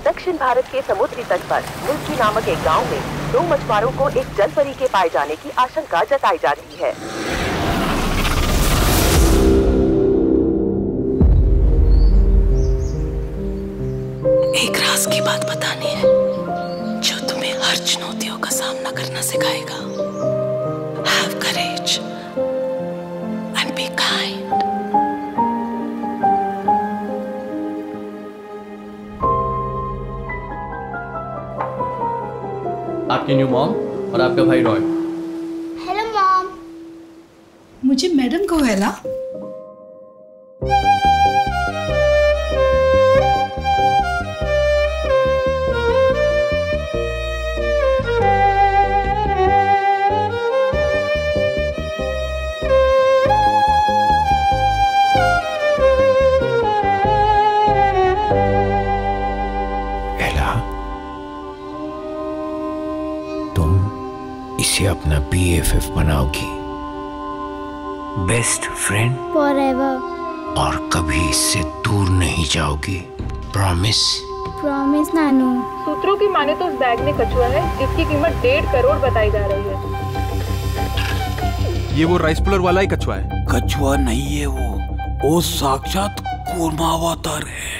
दक्षिण भारत के समुद्री तट पर मुल्की नामक एक गांव में 2 मछुआरों को एक जलपरी के पाए जाने की आशंका जताई जा रही है। एक राज की बात बतानी है जो तुम्हें हर चुनौतियों का सामना करना सिखाएगा। Have courage and be kind. आपकी न्यू मॉम और आपका भाई रॉय। Hello mom. मुझे मैडम को है ना? इसे अपना BFF बनाओगी, बेस्ट फ्रेंड फॉरएवर, और कभी इससे दूर नहीं जाओगी। प्रॉमिस? प्रॉमिस नानू। सूत्रों की माने तो उस बैग में कछुआ है जिसकी कीमत 1.5 करोड़ बताई जा रही है। ये वो राइस पुलर वाला ही कछुआ है। कछुआ नहीं है वो साक्षात कूर्मावतार है।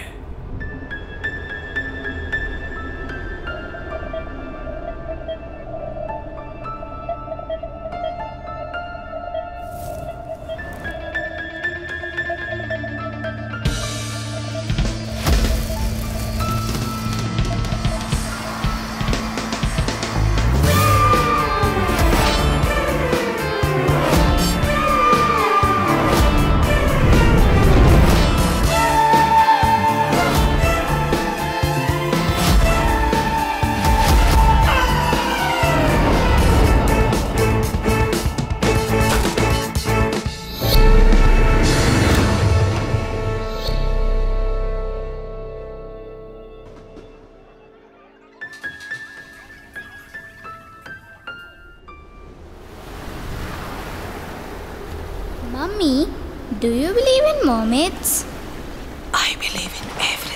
Mummy, do you believe in mermaids? I believe in everything.